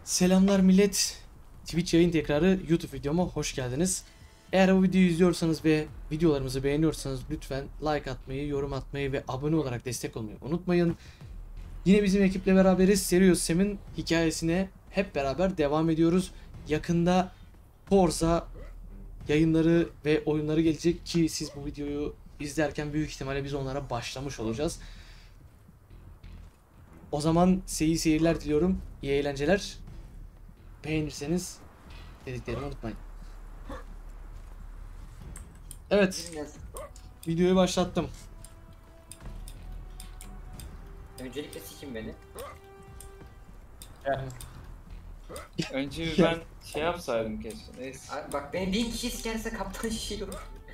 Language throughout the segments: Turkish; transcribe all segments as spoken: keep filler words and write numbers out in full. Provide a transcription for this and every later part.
Selamlar millet. Twitch yayın tekrarı YouTube videoma hoş geldiniz. Eğer bu videoyu izliyorsanız ve videolarımızı beğeniyorsanız lütfen like atmayı, yorum atmayı ve abone olarak destek olmayı unutmayın. Yine bizim ekiple beraberiz. Serious Sam'in hikayesine hep beraber devam ediyoruz. Yakında Forza yayınları ve oyunları gelecek ki siz bu videoyu izlerken büyük ihtimalle biz onlara başlamış olacağız. O zaman iyi seyirler diliyorum. İyi eğlenceler. Beğenirseniz dediklerimi unutmayın. Evet. Videoyu başlattım. Öncelikle sikin beni. Önce bir ben şey yapsaydım keşke. Neyse. Abi bak beni bin kişi sikerse kaptan şişiyor.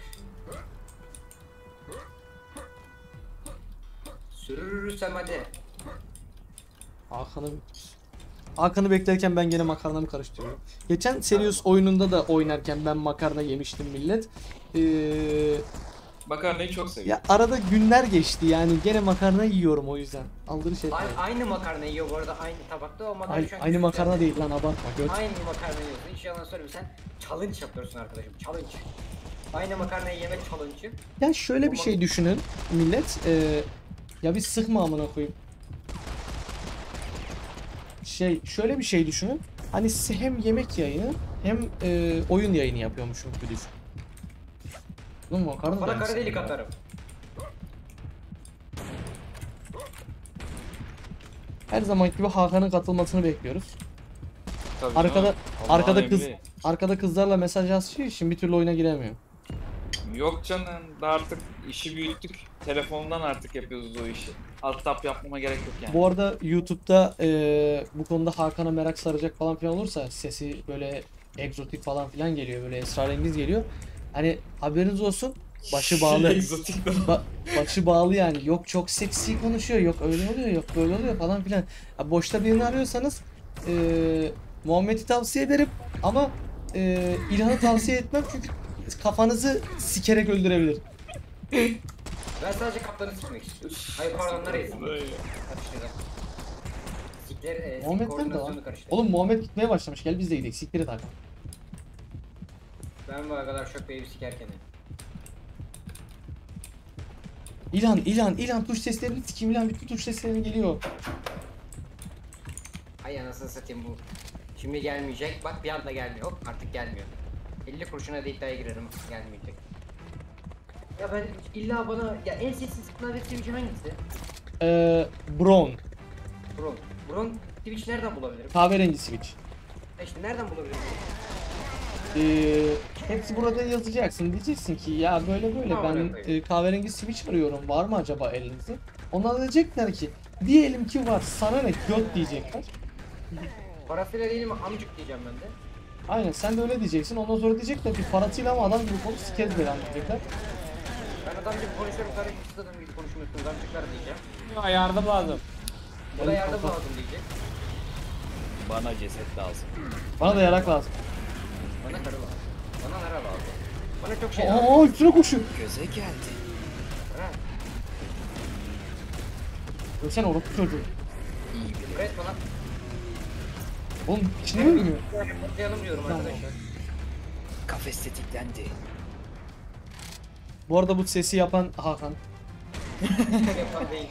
Sürürürsem hadi. Hakan'ı Hakan'ı beklerken ben gene makarnamı karıştırıyorum. Geçen Serious oyununda da oynarken ben makarna yemiştim millet. Ee, Makarnayı çok seviyorum. ya arada günler geçti yani gene makarna yiyorum o yüzden. Aldırış etmeyin. A- aynı makarna yiyor bu arada, aynı tabakta o makarna Aynı, şu an aynı küçük makarna yani. değil lan, abartma göt. Aynı makarna yiyorsun, hiç yalan söyleme, sen challenge yapıyorsun arkadaşım, challenge. Aynı makarnayı yemek challenge'ı. Ya şöyle bir şey düşünün millet. Ee, ya bir sıkma amına koyayım. Şey şöyle bir şey düşünün. Hani size hem yemek yayını hem e, oyun yayını yapıyormuşum gibi düşün. Lan makarna Bana da kara delik yensin ya. atarım. Her zaman gibi Hakan'ın katılmasını bekliyoruz. Tabii Arkada canım, Allah'ın arkada kız emri. arkada kızlarla mesajlaştığı için bir türlü oyuna giremiyor. Yok canım, da artık işi büyüttük. Telefondan artık yapıyoruz o işi. Alt tap yapmama gerek yok yani. Bu arada YouTube'da e, bu konuda Hakan'a merak saracak falan filan olursa sesi böyle egzotik falan filan geliyor, böyle esrarengiz geliyor. Hani haberiniz olsun, başı bağlı. Egzotik de- Ba- başı bağlı yani. Yok çok seksi konuşuyor, yok öyle oluyor, yok böyle oluyor falan filan. Ha, boşta birini arıyorsanız e, Muhammed'i tavsiye ederim ama e, İlhan'ı tavsiye etmem çünkü kafanızı sikerek öldürebilir. Ben sadece kaptanı sikmek istiyorum. Hayır pardon, nereye sikmek? Karıştırdım. Sikler, e, sik Muhammed nerede koordinasyonu lan? karıştırdım. Oğlum Muhammed gitmeye başlamış. Gel biz de gidelim. Siktir et Hakan. Ben bu kadar şok beyi sikerken. İlhan, İlhan, İlhan tuş seslerini sikeyim. İlhan bütün tuş seslerini geliyor. Ay anasını satayım bu. Şimdi gelmeyecek. Bak bir anda gelmiyor. Hop artık gelmiyor. elli kurşuna da iddiaya girerim. Gelmeyecek. Ya ben illa bana ya en sessiz klavye Twitch'im hangisi? Ee, Brown. Bron. Bron Twitch nereden bulabilirim? Kahverengi switch. Ha işte nereden bulabilirim? Ee, hepsi burada yazacaksın. Diyeceksin ki ya böyle böyle Tamam, ben oraya e, kahverengi switch arıyorum. Var mı acaba elinizde? Onlar diyecekler ki diyelim ki var. Sana ne göt diyecekler. Parasıyla değil mi amcık diyeceğim ben de. Aynen sen de öyle diyeceksin. Ondan sonra diyecekler ki parasıyla ama adam gibi konuş sikeriz belanı diyecekler. Ben adam gibi konuşuyorum, kardeşim siz adam gibi konuşmuyorsunuz amcıklar diyeceğim. Ya yardım lazım. Bu da yardım lazım diyecek. Bana ceset lazım. Bana da yarak lazım. Bana karı lazım. Bana nara lazım. Bana çok şey lazım. Aa üstüne koşuyor. Göze geldi. Ha, Ölsen orospu çocuğu. İyi biri. dikkat et bana. Oğlum içine mi ölmüyor? Patlayalım diyorum Tamam. arkadaşlar. Kafes tetiklendi. Bu arada bu sesi yapan Hakan. Yapan değil.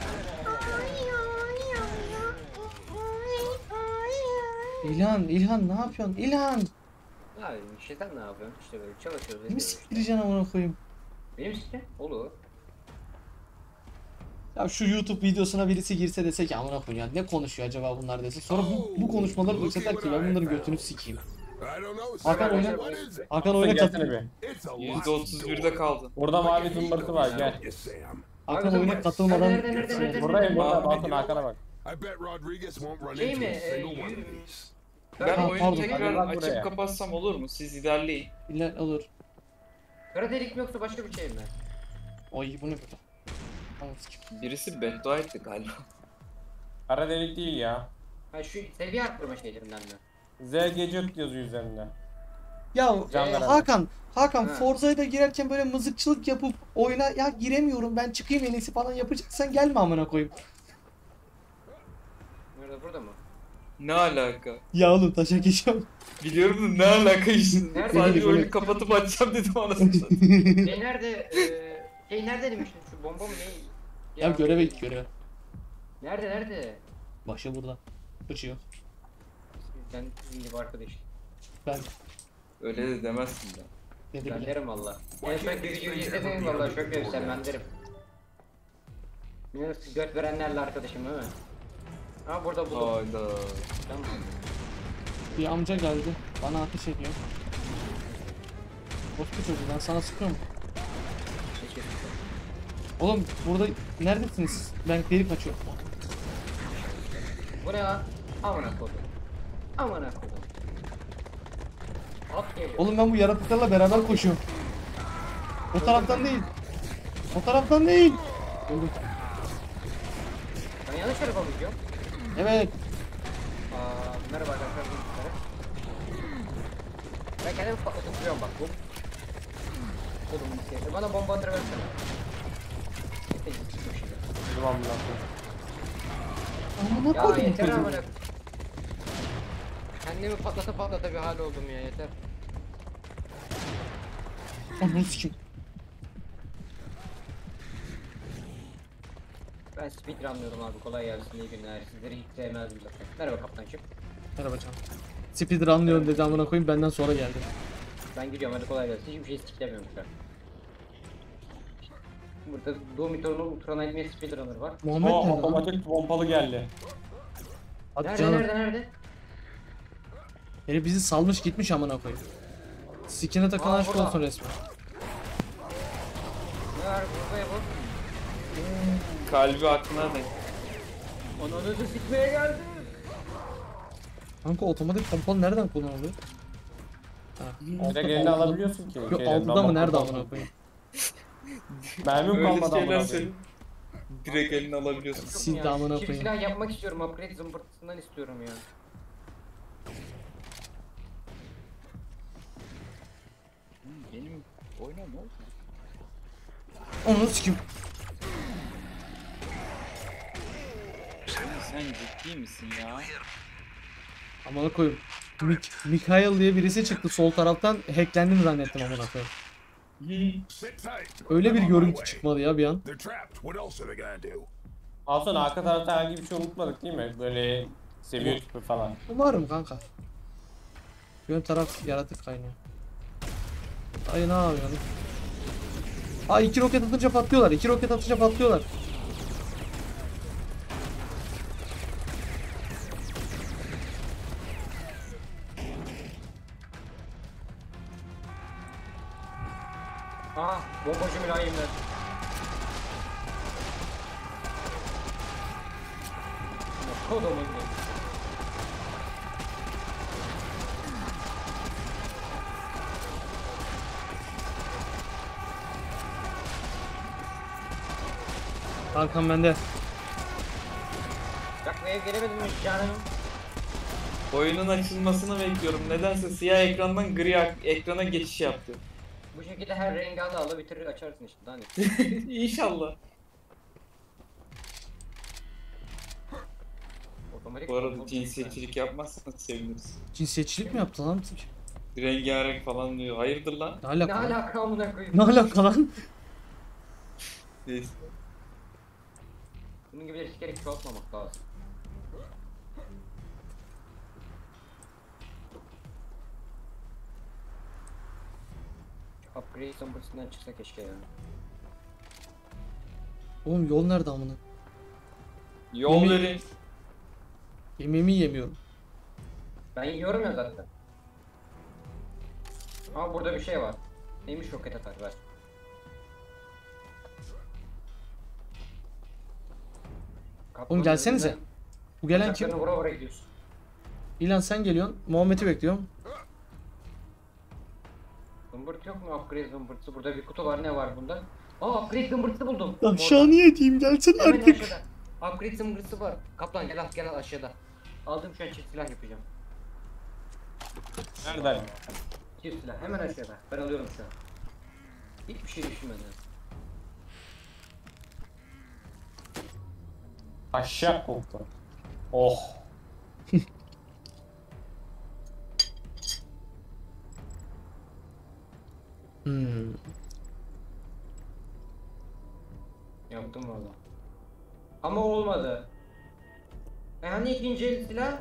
İlhan, İlhan ne yapıyorsun? İlhan! Abi şeytan ne yapıyorsun? İşte böyle çalışıyoruz. Kimi ediyoruz. siktireceksin amına koyayım? Benim sikte? Olur. Ya şu YouTube videosuna birisi girse dese ki amına koyayım ya ne konuşuyor acaba bunlar dese. Sonra bu, bu konuşmaları duysa der ki ben bunların götünü sikeyim. Hakan oyna. Hakan oyna Gelsene katıl. bir. yüzde otuz birde kaldı. Burada mavi zımbırtı var gel. Hakan oyuna katılmadan Nerede, nerede, nerede, nerede? Buradayım burada Mavi Balkın diyor. Hakan'a bak. I bet Rodriguez won't run Şey into mi? a E, single one of yürü- these. Ben Ha, oyunu pardon. tekrar Hadi lan açıp buraya. kapatsam olur mu? Siz ilerleyin. İlla olur. Kara delik mi yoksa başka bir şey mi? Oy bu ne böyle? Tamam sikeyim. Birisi beddua etti galiba. Kara delik değil ya. Ha şu seviye arttırma şeylerinden mi? Z Gadget yazıyor üzerinde. Ya Can e, ver abi. Hakan, Hakan Ha. Forza'ya da girerken böyle mızıkçılık yapıp oyuna ya giremiyorum ben çıkayım en iyisi falan yapacaksan gelme amına koyayım. Nerede, burada mı? Ne alaka? Ya oğlum taşa geçiyorum. Biliyorum da ne alaka işte. Nerede? Sadece Böyle- oyunu kapatıp açacağım dedim anasını satayım. Şey nerede? Eee şey nerede demiştin? Şu bomba mı ne? Ya göreve git göreve. Nerede nerede? Başı burada. Uçuyor. Ben sizin gibi arkadaş. Ben Öyle de demezsin de. ne Ben bileyim. derim valla. En son videoyu izledim valla çok görsem ben derim. Biliyorsun göt verenlerle arkadaşım değil mi? Ha burada buldum. Hayda. Tamam. Bir amca geldi. Bana ateş ediyor. Bozku çocuğu ben sana sıkıyorum. Teşekkür ederim. Oğlum burada neredesiniz? Ben delik kaçıyorum. Bu ne lan? Amına kodum. Amına kodum. At geliyor. Oğlum ben bu yaratıklarla beraber koşuyorum. O taraftan değil. O taraftan değil. Öldüm. Ben yanlış tarafa mı gidiyorum? Evet. Aa, merhaba arkadaşlar. Merhaba. Ben kendimi patlatıp duruyorum bak bu. Oğlum bir şey. Bana bomba atır versene. Neyse, bir şey yok. Dur amına koyayım. Amına Ya koydum yeter çocuğu. amına. Kendimi patlata patlata bir hal oldum ya yeter. Ananı sikim. Ben speedrunlıyorum abi kolay gelsin iyi günler. Sizleri hiç sevmezdim zaten. Merhaba kaptancığım. Merhaba canım. Speedrunlıyorum dedi amına koyayım benden sonra geldi. Ben gidiyorum hadi kolay gelsin. Hiçbir şey siklemiyorum şu an. Burada Doom Eternal Ultra Nightmare speedrunner var. Muhammed O nerede lan? otomatik pompalı geldi. Hadi Nerede canım. nerede nerede? Herif bizi salmış gitmiş amına koyayım. Sikine takan Aa, aşk burada. olsun resmen. Ne var burada ya bu? Kalbi aklına ne? Ananızı sikmeye geldim. Kanka otomatik pompalı nereden kullanılıyor? Ha, altta Direkt elini altta. alabiliyorsun ki. Yok şeyden, altıda mı damar nerede kapalı. amına koyayım? Mermim Öyle kalmadı şeyler amına söyle. koyayım. Direkt elini alabiliyorsun. Sil Ya, de amına çift koyayım. silah yapmak istiyorum. Upgrade zımbırtısından istiyorum ya. Benim oyuna ne oldu? Onu sikim. Sen ciddi misin ya? Amına koyayım. Mik Mikhail diye birisi çıktı sol taraftan hacklendim zannettim amına koyayım. Sit tight. Öyle bir I'm on my görüntü way. çıkmadı ya bir an. They're trapped. What else are they gonna do? Alsana arka tarafta herhangi bir şey unutmadık değil mi? Böyle seviye tüpü falan. Umarım kanka. Ön taraf yaratık kaynıyor. Ay ne yapıyorsun? Aa iki roket atınca patlıyorlar. İki roket atınca patlıyorlar. Aha bombacı mülayimler. Kodumun gibi. Arkam bende. Yakmaya gelemedim mi canım? Oyunun açılmasını bekliyorum. Nedense siyah ekrandan gri ak- ekrana geçiş yaptı. Bu şekilde her rengi ala ala bitirir açarsın işte daha ne? İnşallah. Otomatik Bu arada kontrol cinsiyetçilik yapmazsanız seviniriz. Cinsiyetçilik mi yaptı lan? Rengarenk falan diyor. Hayırdır lan? Ne Ne alaka lan? alaka amına koyayım? Ne alaka lan? Neyse. Bunun gibileri sikerek çoğaltmamak lazım. Şu upgrade zımbırtısından çıksa keşke yani. Oğlum yol nerede amına? Yol Yemin- verin. Yemeğimi yemiyorum. Ben yiyorum ya zaten. Ama burada bir şey var. Neymiş roket atar ver. Oğlum gelsenize. Bu gelen kim? Uçaklarını vura vura gidiyorsun. İlan sen geliyorsun. Muhammed'i bekliyorum. Zımbırt yok mu upgrade zımbırtısı? Burada bir kutu var ne var bunda? Aa upgrade zımbırtısı buldum. Aşağı niye diyeyim gelsin Hemen artık. aşağıda. Upgrade zımbırtısı var. Kaplan gel al gel al aşağıda. Aldım şu an çift silah yapacağım. Nereden? Çift silah hemen aşağıda. Ben alıyorum şu an. Hiçbir şey düşünmeden. Aşağı koktu. Oh. Hani ikinci el silah?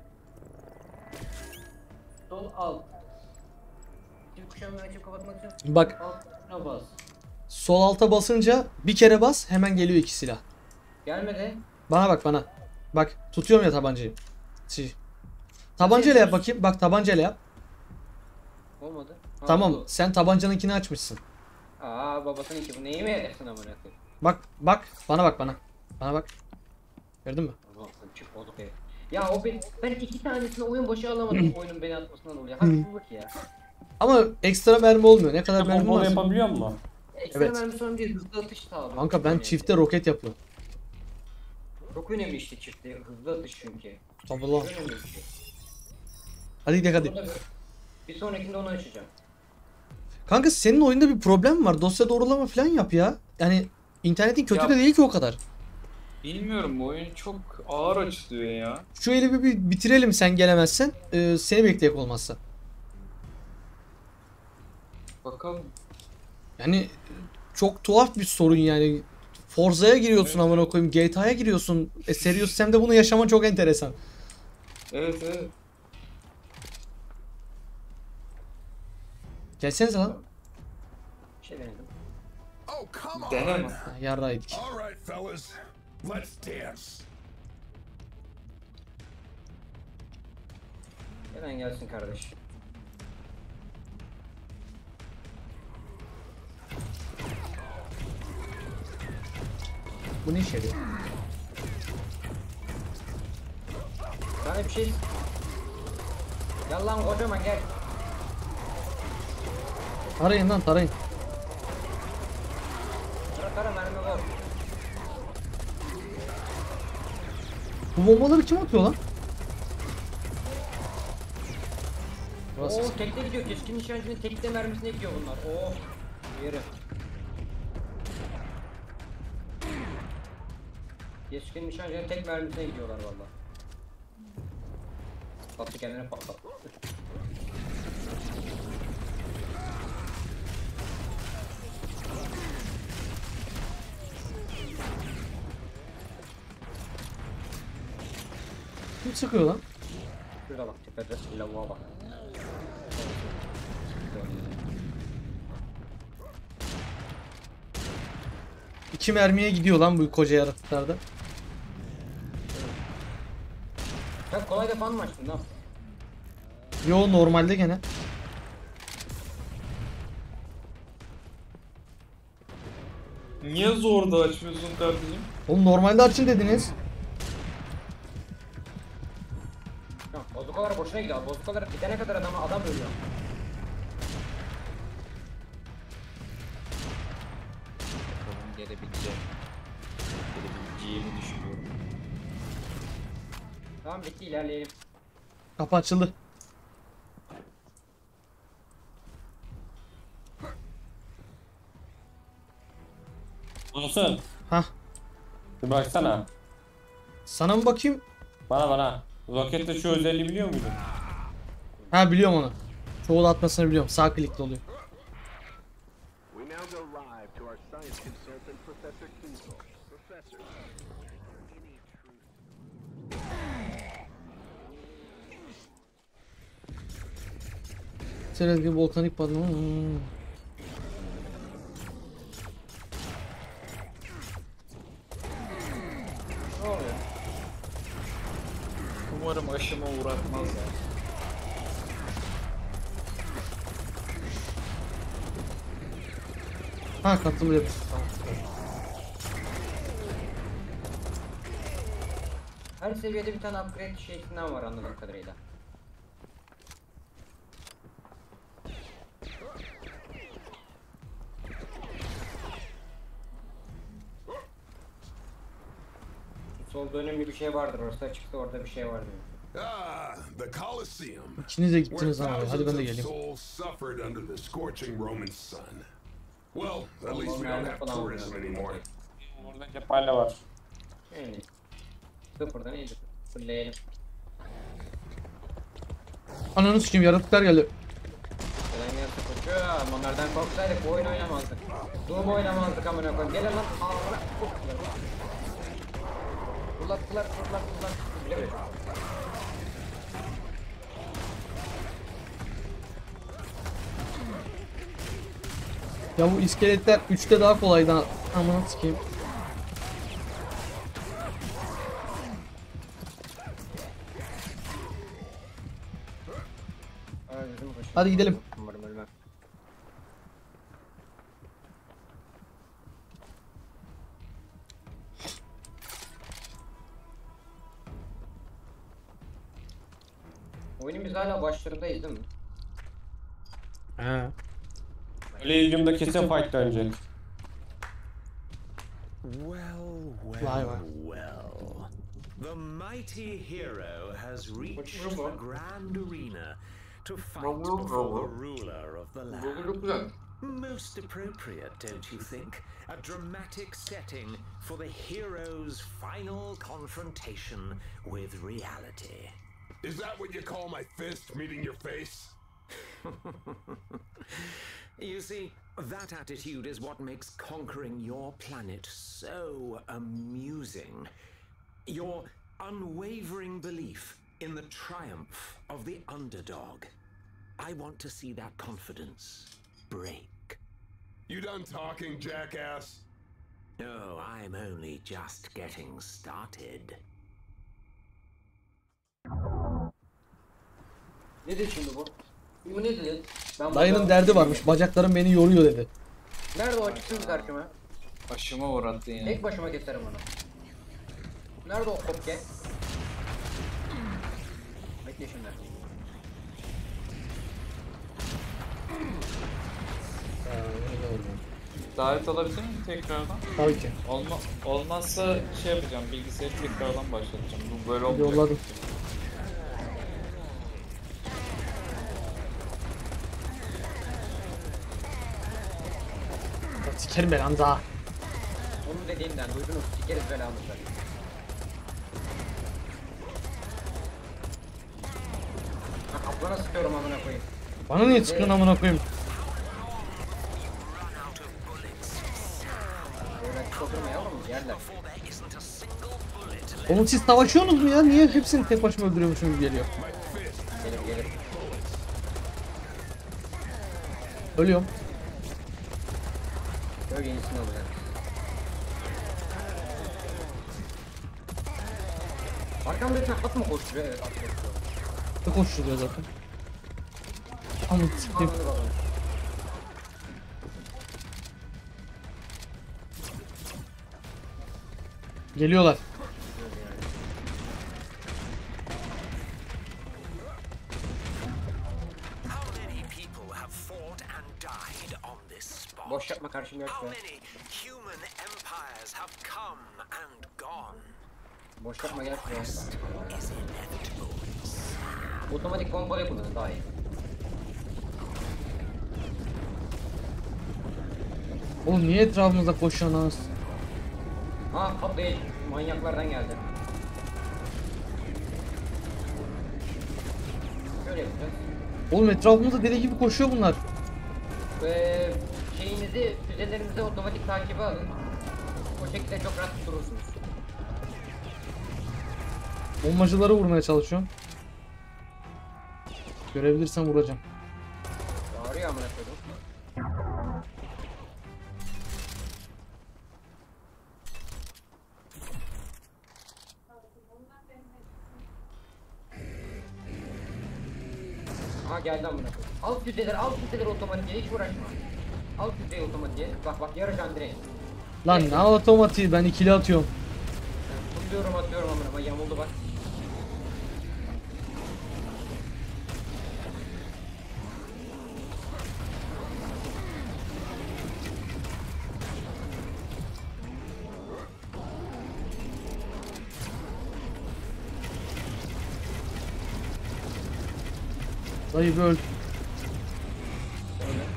Sol alt. Çift kuşağımı açıp kapatmak için Bak altına bas. sol alta basınca bir kere bas hemen geliyor iki silah. Gelmedi. Bana bak bana. Bak tutuyorum ya tabancayı. Şey. Tabancayla yap bakayım. Bak tabancayla yap. Olmadı. Ha, Tamam oldu. sen tabancanınkini açmışsın. Aa babasının ki bu neyi mi edersin amına koyayım? Bak bak bana bak bana. Bana bak. Gördün mü? Allah'ım çık bozuk herif. Ya o ben, ben iki tanesini oyun başı alamadım oyunun beni atmasından dolayı. Haksızlık ya. Ama ekstra mermi olmuyor. Ne kadar mermi Pompalı var? yapabiliyor musun? Ekstra Evet. mermi sonra değil hızlı atış sağlıyor. Kanka ben Önemli. çifte roket yapıyorum. Çok önemli işte çifte hızlı atış çünkü. Tabii Çok lan. önemli bir şey. Hadi gidelim hadi. Burada bir sonrakinde onu açacağım. Kanka senin oyunda bir problem var. Dosya doğrulama falan yap ya. Yani internetin kötü Ya- de değil ki o kadar. Bilmiyorum bu oyun çok ağır açılıyor ya. Şu eli bir, bir bitirelim sen gelemezsen. Ee, seni bekleyek olmazsa. Bakalım. Yani çok tuhaf bir sorun yani. Forza'ya giriyorsun Evet. amına koyayım. G T A'ya giriyorsun. E, Serious Sam'de bunu yaşaman çok enteresan. Evet evet. Gelsenize lan. Bir şey denedim. Oh, come on. Deneme. Ha, yarraydık. All right, fellas. Let's dance. Hemen gelsin kardeş. Bu ne işe yarıyor? Sana bir şey... Gel lan kocaman gel. Tarayın lan tarayın. Kara kara mermi var. Bu bombaları kim atıyor lan? Burası. Oo tekte gidiyor. Keskin nişancının tekte mermisine gidiyor bunlar. Oo. Yürü. Keskin nişancının tek mermisine gidiyorlar valla. Patlı kendine patlat. Kim sıkıyor lan? Şurada bak tepede lavuğa bak. İki mermiye gidiyor lan bu koca yaratıklarda. Sen kolay defan mı açtın lan? Yo normalde gene. Niye zor da açmıyorsun kardeşim? Oğlum normalde açın dediniz. Ya bozukalar boşuna gidiyor. Bozukalar bitene kadar adama adam ölüyor. Bakalım gelebileceğim. Gelebileceğimi düşünüyorum. Tamam bitti ilerleyelim. Kapı açıldı. Olsun. Hah. Bir baksana. Sana mı bakayım? Bana bana. Rokette şu özelliği biliyor muydun? Ha biliyorum onu. Çoğul atmasını biliyorum. Sağ klikle oluyor. We now go live to our science consultant, Professor Kinsel. Professor, any truth? Söylediğim gibi volkanik patlama. Hmm. Ne oluyor? Umarım aşıma uğratmaz ya. Ha katılıyor. Her seviyede bir tane upgrade şeklinden var anladığım kadarıyla. Solda önemli bir şey vardır. Orası açıkta orada bir şey vardır. Ah, the Colosseum. İkiniz de Where gittiniz ama. Hadi thousands ben de of geleyim. souls suffered under the scorching Roman sun. Well, at least we Allah'ım don't have lanet falan tourism olsun. anymore. Burada cephane var. Yani. Sıfırdan iyidir. Fırlayalım. Ananı sikeyim yaratıklar geldi. Gelen gelsin koçum. Onlardan korksaydık bu oyun oynamazdık. Doom oynamazdık amına koyayım. Gelin lan. Amına. Kullattılar, kullattılar. Bile bile. Ya bu iskeletler üçte daha kolaydı. Aman sikeyim. Aa, yüzüm kaşındı. Hadi gidelim. Umarım ölmem. Oyunun biz hala başlarındayız değil mi? He. Elysium'da kesin fight dönecek. Well, Vay well, vay. well. The mighty hero has reached the grand arena to fight before the ruler of the land. Çok güzel. Most appropriate, don't you think? A dramatic setting for the hero's final confrontation with reality. Is that what you call my fist meeting your face? You see, that attitude is what makes conquering your planet so amusing. Your unwavering belief in the triumph of the underdog. I want to see that confidence break. You done talking, jackass? No, I'm only just getting started. Ne dedi şimdi bu? Bu ne dedi? Ben Dayının burada- derdi varmış. Bacaklarım beni yoruyor dedi. Nerede o çıksın karşıma? Başıma uğrattın ya. Tek başıma keserim onu. Nerede o kopke? Bekle şimdi. Davet alabilir miyim tekrardan? Tabii ki. Olma, olmazsa şey yapacağım, bilgisayarı tekrardan başlatacağım. Bu böyle olmayacak. Yolladım. Sikerim ben anda. Onun dediğinden duydunuz. Sikeriz belamızı. Ha, kaplana sıkıyorum amına koyayım. Bana niye çıkıyorsun amına koyayım? Öyle oturma yavrum yerler. Oğlum siz savaşıyorsunuz mu ya? Niye hepsini tek başıma öldürüyormuşum gibi geliyor? Gelir gelir. Ölüyorum. Böyle yenisini alacağım. Arkamda at mı koşturuyor? Evet at koşturuyor. Ne koşturuyor zaten. Ama sikeyim. Anladı bakalım. Geliyorlar. How many people have fought and died on this spot? Boş yapma karşımda yok How ya. many human empires have come and gone? Boş yapma gel şuraya. Is inevitable. Otomatik pompalı kullanın daha iyi. Oğlum niye etrafımızda koşuyorsunuz? Ha patlayıcı manyaklardan geldi. Şöyle yapacağız. Oğlum etrafımızda deli gibi koşuyor bunlar. Ee, şeyinizi, füzelerinizi otomatik takibe alın. O şekilde çok rahat durursunuz. Bombacıları vurmaya çalışıyorum. Görebilirsem vuracağım. Bağırıyor amına koydum. Aha geldi amına koydum. Al füzeleri, al füzeleri otomatiğe, hiç uğraşma. Al füzeyi otomatiğe. Bak bak yarış Andrei. Lan ne otomatiği, ben ikili atıyorum. Tutuyorum atıyorum amına koyayım, yamuldu bak. Dayı bir öl. Öyle.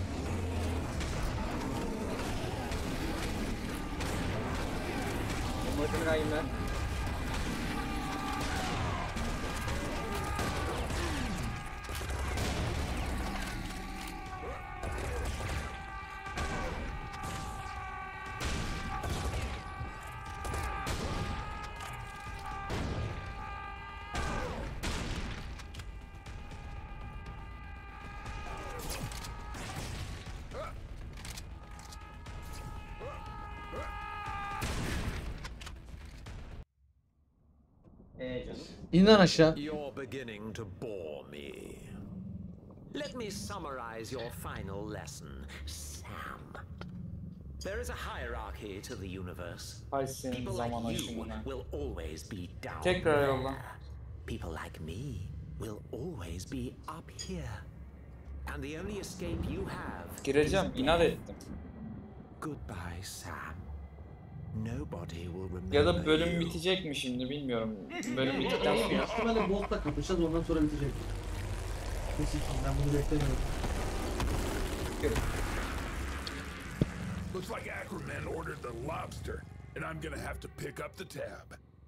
Bombacını kayayım ben. İn lan aşağı. You're beginning to bore me. Let me summarize your final lesson, Sam. There is a hierarchy to the universe. Hay senin People zaman like you aşımına. will always be down Tekrar there. yolla. People like me will always be up here. And the only escape you have Gireceğim, is inat death. ettim. Goodbye, Sam. Nobody will remember Ya da bölüm you. bitecek mi şimdi bilmiyorum. Bölüm bittikten sonra. Muhtemelen Bolt'la kapışacağız, ondan sonra bitecek. Kesin, ben bunu beklemiyorum. Looks like Ackerman ordered the lobster, and I'm gonna have to pick up the tab.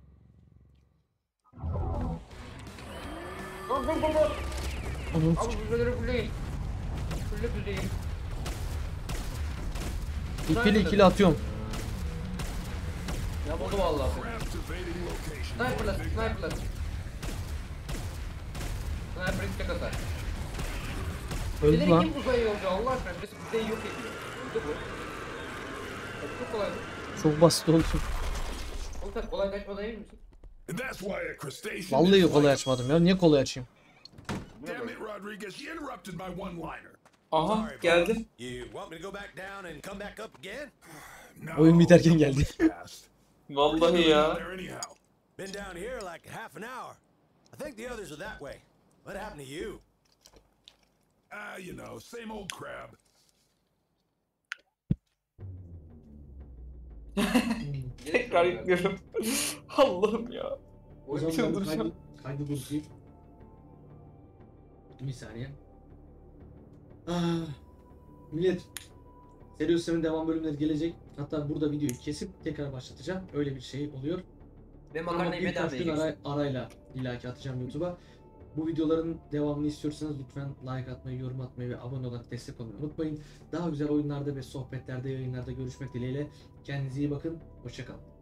Go go go go. Onun Abi füzeleri fulleyin. Fulle füzeyi. ikili ikili atıyorum. Yapıldı vallahi. Crab's evading location. Sniper'lar, sniper'lar. Sniper istek atar. Öldü Füzeleri lan. kim uzaya yolcu Allah aşkına? Birisi füzeyi yok ediyor. Öldü bu. Çok kolay. Çok basit oldu. Oğlum sen kolay kaçmadan emin misin? And that's why a crustacean Vallahi is kolay like- açmadım ya. Niye kolay açayım? Damn it, Rodriguez, you interrupted my one-liner. Aha geldim. You want me to go back down and come back up again? No, Oyun biterken geldi. it's past. Vallahi ya. There anyhow. Been down here like half an hour. I think the others are that way. What happened to you? Ah, you know, same old crab. Tekrar yüklüyorum. Allah'ım ya. O zaman ben Çıldıracağım. kaydı, kaydı bozayım. Bir saniye. Ah, millet, Serios'un devam bölümleri gelecek. Hatta burada videoyu kesip tekrar başlatacağım. Öyle bir şey oluyor. Ve Ama makarnayı birkaç bedava gün yiyeceksin. ara, arayla illaki atacağım YouTube'a. Bu videoların devamını istiyorsanız lütfen like atmayı, yorum atmayı ve abone olarak destek olmayı unutmayın. Daha güzel oyunlarda ve sohbetlerde, yayınlarda görüşmek dileğiyle. Kendinize iyi bakın. Hoşça kalın.